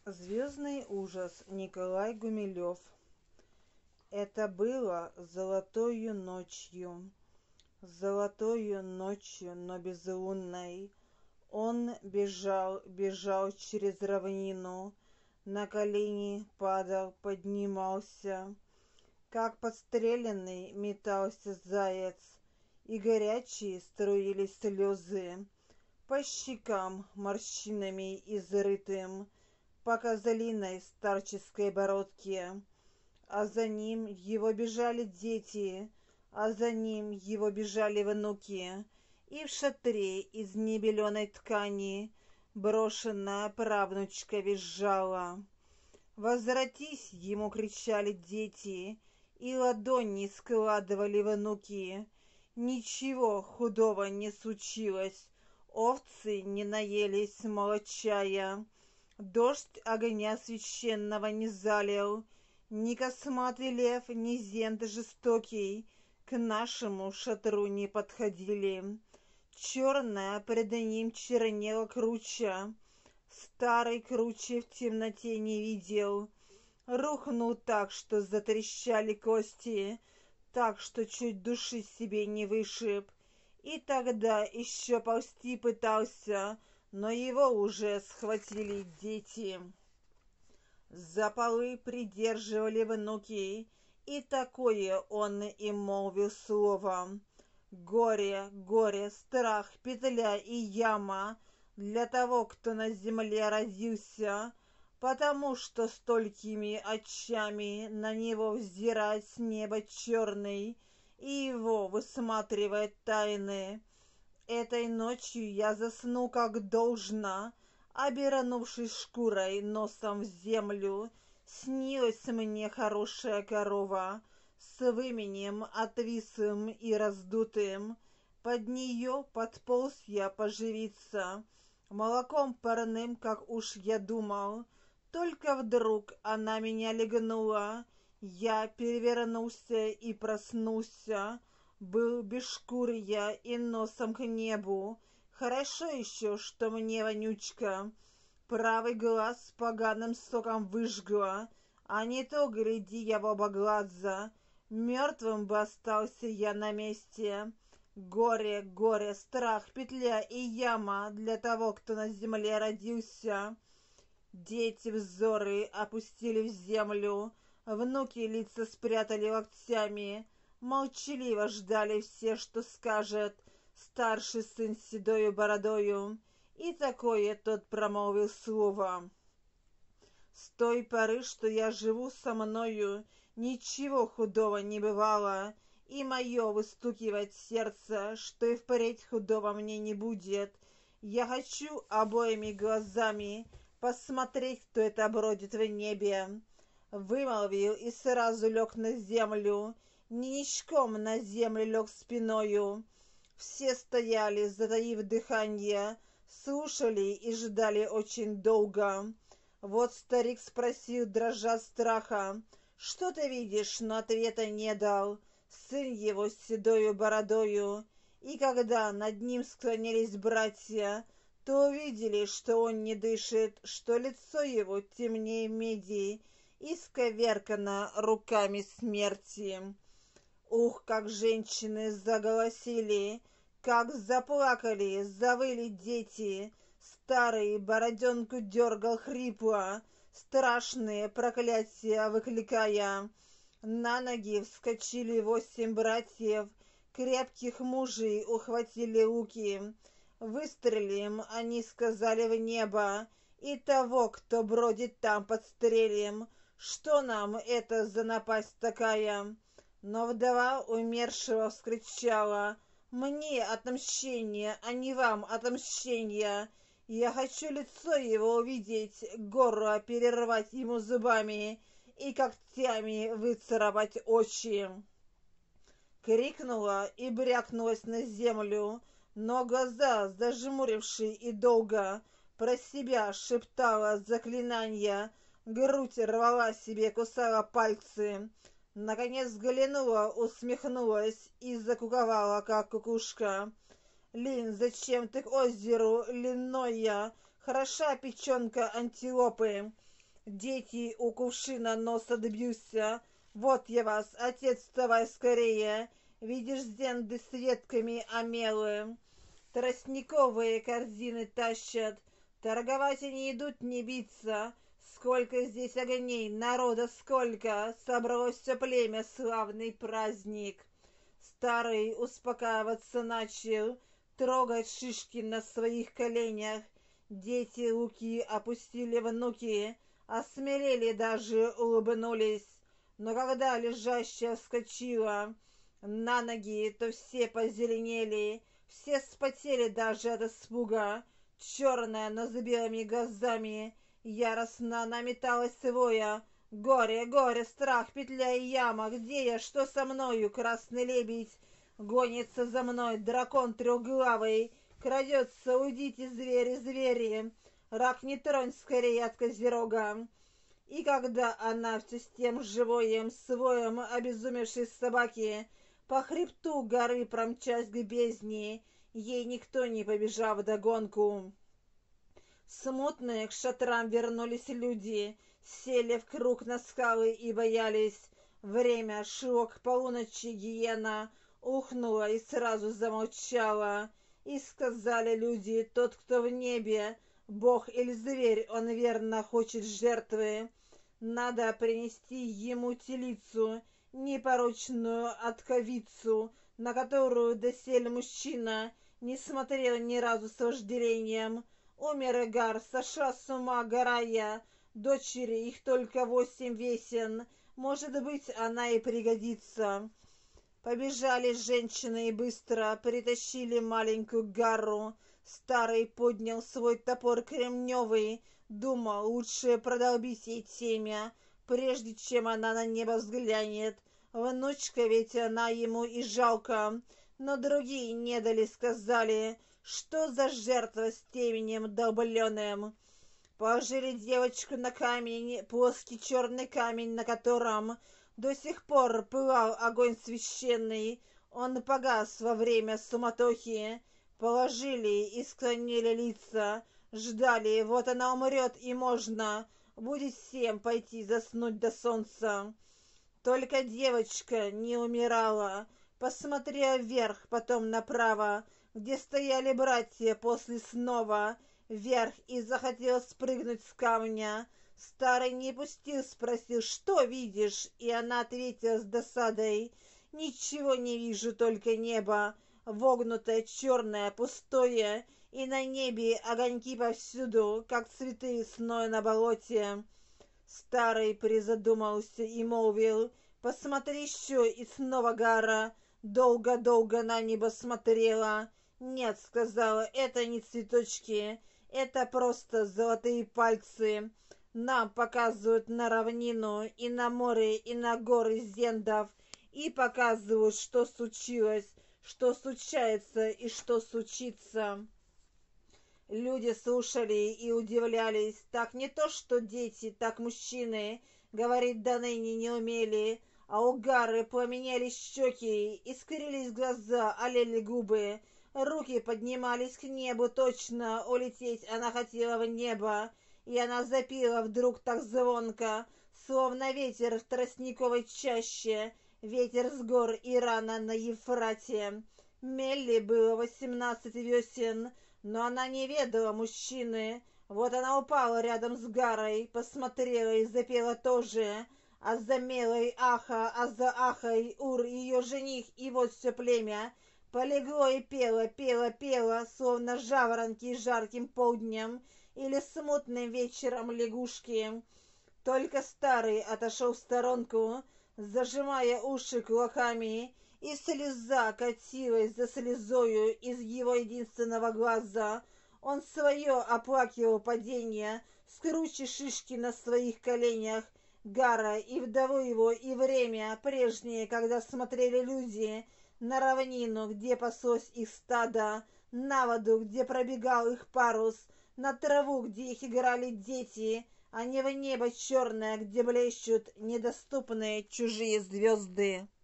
Звездный ужас. Николай Гумилев. Это было золотою ночью, но безлунной. Он бежал через равнину, на колени падал, поднимался, как подстреленный метался заяц, и горячие струились слезы по щекам морщинами изрытым, по козлиной старческой бородке. А за ним его бежали дети, а за ним его бежали внуки, и в шатре из небеленой ткани брошенная правнучка визжала. «Возвратись!» — ему кричали дети, и ладони складывали внуки. Ничего худого не случилось, овцы не наелись молочая, дождь огня священного не залил, ни косматый лев, ни зент жестокий к нашему шатру не подходили. Черная пред ним чернела круча, старый круче в темноте не видел. Рухнул так, что затрещали кости, так, что чуть души себе не вышиб. И тогда еще ползти пытался, но его уже схватили дети. За полы придерживали внуки, и такое он им молвил слово: «Горе, горе, страх, петля и яма для того, кто на земле родился, потому что столькими очами на него взирает с неба черный и его высматривает тайны. Этой ночью я засну как должно, обернувшись шкурой носом в землю. Снилась мне хорошая корова с выменем отвислым и раздутым. Под нее подполз я поживиться, молоком парным, как уж я думал. Только вдруг она меня легнула, я перевернулся и проснулся. Был без шкуры я и носом к небу. Хорошо еще, что мне вонючка правый глаз с поганым соком выжгла, а не то, гляди, я в оба глаза, мертвым бы остался я на месте. Горе, горе, страх, петля и яма для того, кто на земле родился». Дети взоры опустили в землю, внуки лица спрятали локтями, молчаливо ждали все, что скажет старший сын с седою бородою. И такое тот промолвил слово: «С той поры, что я живу со мною, ничего худого не бывало, и мое выстукивает сердце, что и впредь худого мне не будет. Я хочу обоими глазами посмотреть, кто это бродит в небе». Вымолвил и сразу лег на землю, ничком на землю лег спиною. Все стояли, затаив дыхание, слушали и ждали очень долго. Вот старик спросил, дрожа от страха: «Что ты видишь?» Но ответа не дал сын его с седою бородою. И когда над ним склонились братья, то увидели, что он не дышит, что лицо его темнее меди, исковеркано руками смерти. Ух, как женщины заголосили, как заплакали, завыли дети. Старый бороденку дергал хрипло, страшные проклятия выкликая. На ноги вскочили 8 братьев, крепких мужей ухватили луки. Выстрелим, они сказали, в небо, и того, кто бродит там, подстрелим. Что нам это за напасть такая? Но вдова умершего вскричала: «Мне отмщение, а не вам отмщение. Я хочу лицо его увидеть, горло перервать ему зубами и когтями выцарапать очи». Крикнула и брякнулась на землю, но глаза, зажмуривши и долго, про себя шептала заклинания, грудь рвала себе, кусала пальцы. Наконец взглянула, усмехнулась и закуковала, как кукушка. «Лин, зачем ты к озеру, Линноя? Хороша печенка антилопы. Дети у кувшина нос отбился. Вот я вас, отец, вставай скорее. Видишь, зенды с ветками омелы. Тростниковые корзины тащат. Торговать они идут не биться. Сколько здесь огней, народа сколько. Собралось все племя, славный праздник. Старый успокаиваться начал, трогать шишки на своих коленях. Дети луки опустили внуки, осмелели даже, улыбнулись. Но когда лежащая вскочила на ноги, то все позеленели, все вспотели даже от испуга. Черная, но с белыми глазами, яростно она металась воя. Горе, горе, страх, петля и яма. Где я? Что со мною? Красный лебедь гонится за мной. Дракон трехглавый крадется. Уйдите, звери, звери. Рак, не тронь скорее от козерога. И когда она все с тем живоем своем обезумевшей собаки по хребту горы промчась к бездне, ей никто не побежал вдогонку. Смутные к шатрам вернулись люди, сели в круг на скалы и боялись. Время шло к полуночи, гиена ухнула и сразу замолчала. И сказали люди: тот, кто в небе, бог или зверь, он верно хочет жертвы. Надо принести ему телицу, непорочную отковицу, на которую доселе мужчина не смотрел ни разу с вожделением. Умер Игар, сошла с ума Гарая, дочери их только 8 весен, может быть, она и пригодится. Побежали женщины и быстро притащили маленькую Гару. Старый поднял свой топор кремневый, думал, лучше продолбить ей темя, прежде чем она на небо взглянет. Внучка ведь она ему и жалко. Но другие не дали, сказали: что за жертва с теменем долбленым? Положили девочку на камень, плоский черный камень, на котором до сих пор пылал огонь священный. Он погас во время суматохи. Положили и склонили лица, ждали, вот она умрет, и можно будет всем пойти заснуть до солнца. Только девочка не умирала. Посмотрела вверх, потом направо, где стояли братья, после снова вверх, и захотела спрыгнуть с камня. Старый не пустил, спросил: что видишь? И она ответила с досадой: ничего не вижу, только небо, вогнутое, черное, пустое, и на небе огоньки повсюду, как цветы весной на болоте. Старый призадумался и молвил: посмотри еще. И снова Гара долго-долго на небо смотрела. Нет, сказала, это не цветочки, это просто золотые пальцы. Нам показывают на равнину и на море и на горы зендов, и показывают, что случилось, что случается и что случится. Люди слушали и удивлялись. Так не то что дети, так мужчины говорить до ныне не умели. А у Гары пламенели щеки, искрились глаза, олели губы. Руки поднимались к небу, точно улететь она хотела в небо. И она запела вдруг так звонко, словно ветер в тростниковой чаще, ветер с гор Ирана на Ефрате. Мелли было 18 весен, но она не ведала мужчины. Вот она упала рядом с Гарой, посмотрела и запела тоже. А за Мелой Аха, а за Ахой Ур, ее жених, и вот все племя полегло и пело, пело, пело, словно жаворонки жарким полднем или смутным вечером лягушки. Только старый отошел в сторонку, зажимая уши кулаками, и слеза катилась за слезою из его единственного глаза. Он свое оплакивал падение, скручи шишки на своих коленях. Гара и вдову его, и время прежнее, когда смотрели люди на равнину, где паслось их стадо, на воду, где пробегал их парус, на траву, где их играли дети, а не в небо черное, где блещут недоступные чужие звезды.